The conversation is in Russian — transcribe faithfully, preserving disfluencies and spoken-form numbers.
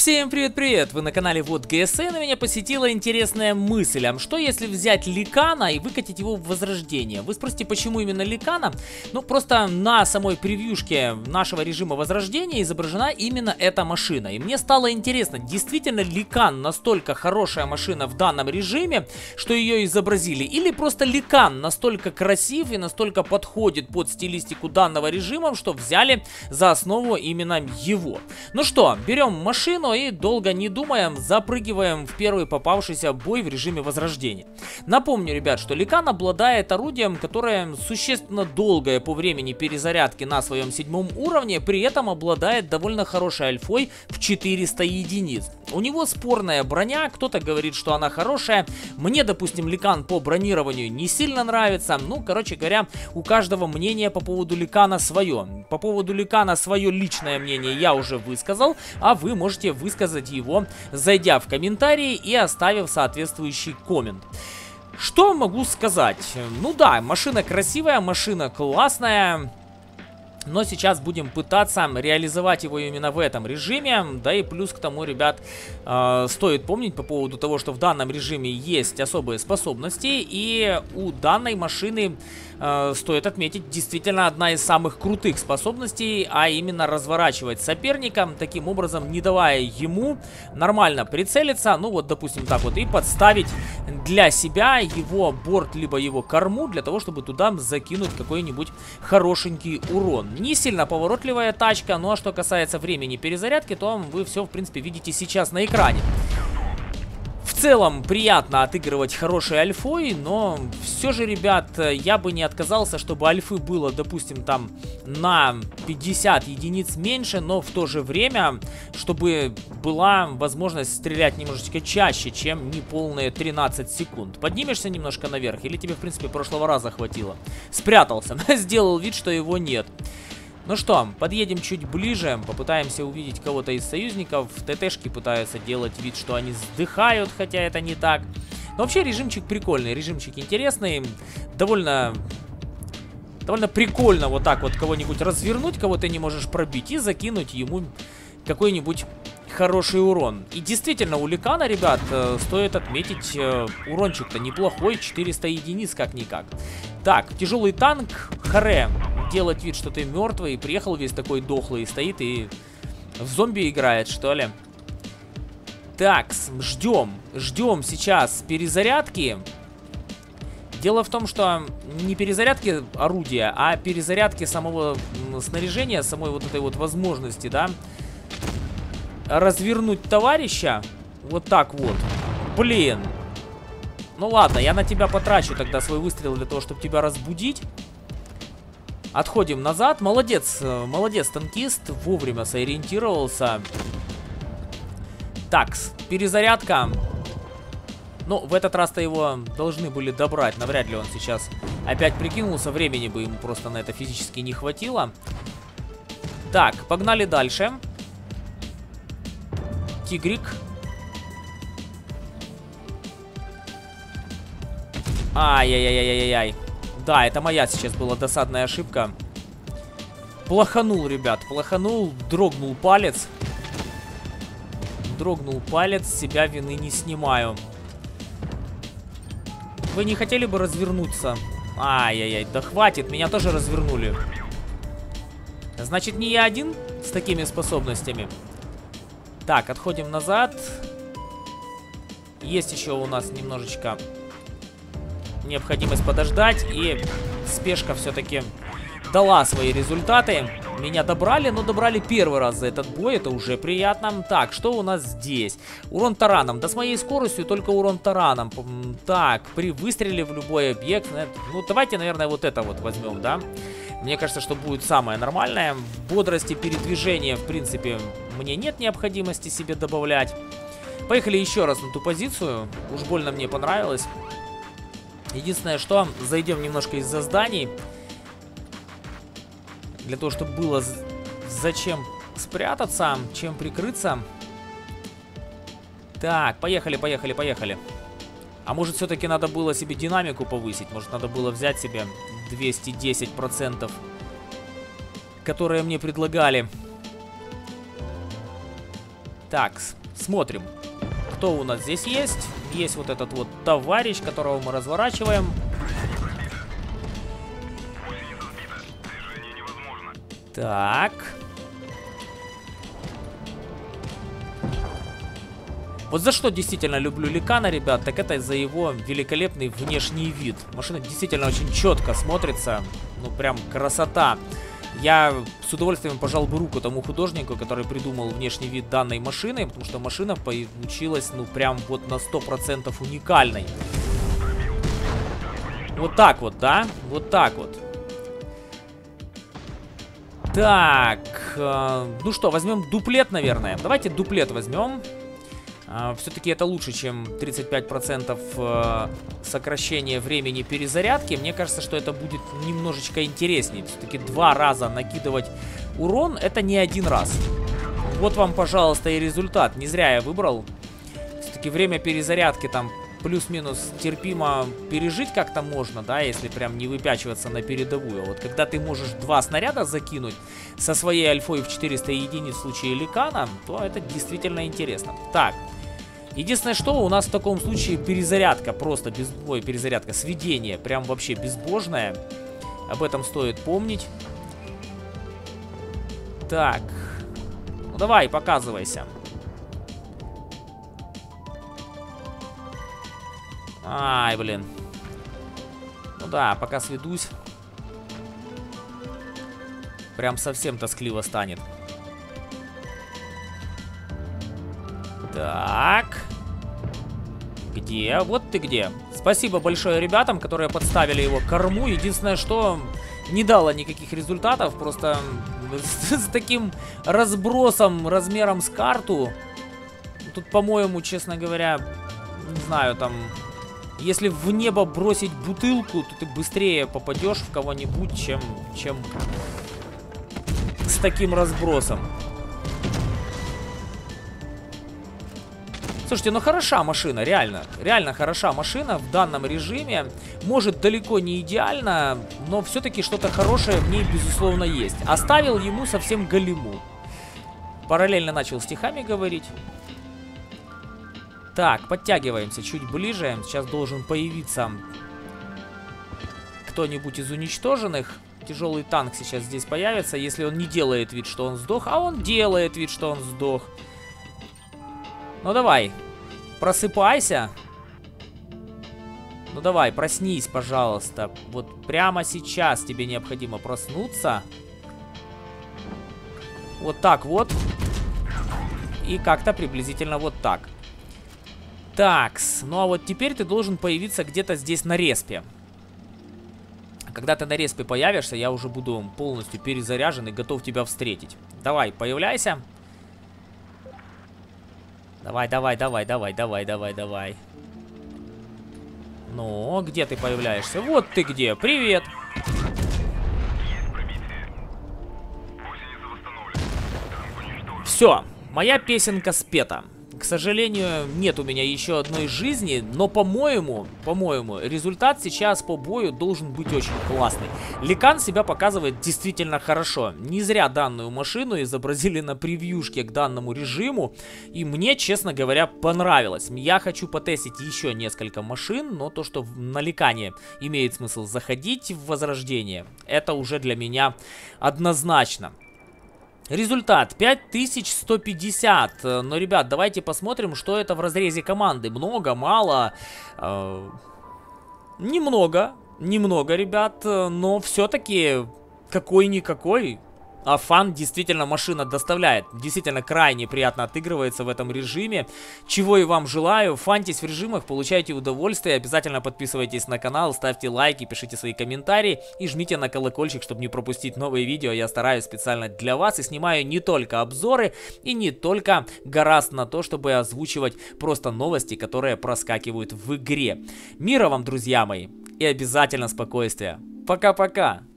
Всем привет-привет! Вы на канале Вот ГСН, и меня посетила интересная мысль. А что если взять Ликана и выкатить его в Возрождение? Вы спросите, почему именно Ликана? Ну, просто на самой превьюшке нашего режима Возрождения изображена именно эта машина. И мне стало интересно, действительно Ликан настолько хорошая машина в данном режиме, что ее изобразили? Или просто Ликан настолько красив и настолько подходит под стилистику данного режима, что взяли за основу именно его? Ну что, берем машину и, долго не думаем, запрыгиваем в первый попавшийся бой в режиме Возрождения. Напомню, ребят, что Ликан обладает орудием, которое существенно долгое по времени перезарядки на своем седьмом уровне, при этом обладает довольно хорошей альфой в четыреста единиц. У него спорная броня, кто-то говорит, что она хорошая. Мне, допустим, Ликан по бронированию не сильно нравится. Ну, короче говоря, у каждого мнение по поводу Ликана свое. По поводу Ликана свое личное мнение я уже высказал, а вы можете высказать его, зайдя в комментарии и оставив соответствующий коммент. Что могу сказать? Ну да, машина красивая, машина классная. Но сейчас будем пытаться реализовать его именно в этом режиме. Да и плюс к тому, ребят, э, стоит помнить по поводу того, что в данном режиме есть особые способности. И у данной машины, э, стоит отметить, действительно одна из самых крутых способностей. А именно разворачивать соперника, таким образом не давая ему нормально прицелиться. Ну вот, допустим, так вот. И подставить для себя его борт, либо его корму, для того, чтобы туда закинуть какой-нибудь хорошенький урон. Не сильно поворотливая тачка, ну а что касается времени перезарядки, то вы все, в принципе, видите сейчас на экране. В целом, приятно отыгрывать хорошей альфой, но все же, ребят, я бы не отказался, чтобы альфы было, допустим, там на пятьдесят единиц меньше, но в то же время, чтобы была возможность стрелять немножечко чаще, чем неполные тринадцать секунд. Поднимешься немножко наверх, или тебе, в принципе, прошлого раза хватило? Спрятался, сделал вид, что его нет. Ну что, подъедем чуть ближе, попытаемся увидеть кого-то из союзников. ТТшки пытаются делать вид, что они сдыхают, хотя это не так. Но вообще режимчик прикольный, режимчик интересный. Довольно, довольно прикольно вот так вот кого-нибудь развернуть, кого ты не можешь пробить, и закинуть ему какой-нибудь хороший урон. И действительно, у Ликана, ребят, стоит отметить, урончик-то неплохой, четыреста единиц как-никак. Так, тяжелый танк, харе. Делать вид, что ты мертвый, приехал весь такой дохлый, стоит и в зомби играет, что ли. Так, ждем, ждем сейчас перезарядки. Дело в том, что не перезарядки орудия, а перезарядки самого снаряжения, самой вот этой вот возможности, да, развернуть товарища вот так вот. Блин. Ну ладно, я на тебя потрачу тогда свой выстрел для того, чтобы тебя разбудить. Отходим назад. Молодец, молодец, танкист. Вовремя сориентировался. Так, перезарядка. Ну, в этот раз-то его должны были добрать. Навряд ли он сейчас опять прикинулся. Времени бы ему просто на это физически не хватило. Так, погнали дальше. Тигрик. Ай-яй-яй-яй-яй-яй. Да, это моя сейчас была досадная ошибка. Плоханул, ребят, плоханул, дрогнул палец. Дрогнул палец, с себя вины не снимаю. Вы не хотели бы развернуться? Ай-яй-яй, да хватит, меня тоже развернули. Значит, не я один с такими способностями. Так, отходим назад. Есть еще у нас немножечко необходимость подождать, и спешка все-таки дала свои результаты. Меня добрали, но добрали первый раз за этот бой, это уже приятно. Так, что у нас здесь? Урон тараном. Да с моей скоростью только урон тараном. Так, при выстреле в любой объект. Ну, давайте, наверное, вот это вот возьмем, да? Мне кажется, что будет самое нормальное. Бодрости передвижения, в принципе, мне нет необходимости себе добавлять. Поехали еще раз на ту позицию. Уж больно мне понравилось. Единственное, что зайдем немножко из-за зданий. Для того, чтобы было зачем спрятаться, чем прикрыться. Так, поехали, поехали, поехали. А может, все-таки надо было себе динамику повысить? Может, надо было взять себе двести десять процентов, которые мне предлагали. Так, смотрим. Кто у нас здесь есть? Есть вот этот вот товарищ, которого мы разворачиваем. Так. Вот за что действительно люблю Ликана, ребят, так это за его великолепный внешний вид. Машина действительно очень четко смотрится. Ну, прям красота. Я с удовольствием пожал бы руку тому художнику, который придумал внешний вид данной машины, потому что машина получилась, ну, прям вот на сто процентов уникальной. Вот так вот, да? Вот так вот. Так, э, ну что, возьмем дуплет, наверное. Давайте дуплет возьмем. Э, Все-таки это лучше, чем тридцать пять процентов э, сокращения времени перезарядки. Мне кажется, что это будет немножечко интереснее. Все-таки два раза накидывать урон, это не один раз. Вот вам, пожалуйста, и результат. Не зря я выбрал. Все-таки время перезарядки там плюс-минус терпимо пережить как-то можно, да, если прям не выпячиваться на передовую. Вот когда ты можешь два снаряда закинуть со своей альфой в четыреста единиц в случае Ликана, то это действительно интересно. Так, единственное, что у нас в таком случае перезарядка, просто без... Ой, перезарядка, сведение, прям вообще безбожное. Об этом стоит помнить. Так, ну давай, показывайся. Ай, блин. Ну да, пока сведусь. Прям совсем тоскливо станет. Так. Где? Вот ты где. Спасибо большое ребятам, которые подставили его к корму. Единственное, что не дало никаких результатов. Просто с, с таким разбросом, размером с карту. Тут, по-моему, честно говоря, не знаю, там... Если в небо бросить бутылку, то ты быстрее попадешь в кого-нибудь, чем, чем с таким разбросом. Слушайте, ну хороша машина, реально. Реально хороша машина в данном режиме. Может, далеко не идеально, но все-таки что-то хорошее в ней, безусловно, есть. Оставил ему совсем голему. Параллельно начал стихами говорить. Так, подтягиваемся чуть ближе. Сейчас должен появиться кто-нибудь из уничтоженных. Тяжелый танк сейчас здесь появится, если он не делает вид, что он сдох. А он делает вид, что он сдох. Ну давай, просыпайся. Ну давай, проснись, пожалуйста. Вот прямо сейчас тебе необходимо проснуться. Вот так вот. И как-то приблизительно вот так. Такс, ну а вот теперь ты должен появиться где-то здесь на респе. Когда ты на респе появишься, я уже буду полностью перезаряжен и готов тебя встретить. Давай, появляйся. Давай, давай, давай, давай, давай, давай, давай. Ну, где ты появляешься? Вот ты где, привет. Все, моя песенка спета. К сожалению, нет у меня еще одной жизни, но, по-моему, по-моему, результат сейчас по бою должен быть очень классный. Ликан себя показывает действительно хорошо. Не зря данную машину изобразили на превьюшке к данному режиму, и мне, честно говоря, понравилось. Я хочу потестить еще несколько машин, но то, что на Ликане имеет смысл заходить в Возрождение, это уже для меня однозначно. Результат пять тысяч сто пятьдесят. Но, ребят, давайте посмотрим, что это в разрезе команды. Много, мало. Э, немного. Немного, ребят. Но все-таки какой-никакой. А фан действительно машина доставляет. Действительно крайне приятно отыгрывается в этом режиме. Чего и вам желаю. Фантесь в режимах, получайте удовольствие. Обязательно подписывайтесь на канал, ставьте лайки, пишите свои комментарии. И жмите на колокольчик, чтобы не пропустить новые видео. Я стараюсь специально для вас и снимаю не только обзоры и не только гораздо на то, чтобы озвучивать просто новости, которые проскакивают в игре. Мира вам, друзья мои, и обязательно спокойствия. Пока-пока.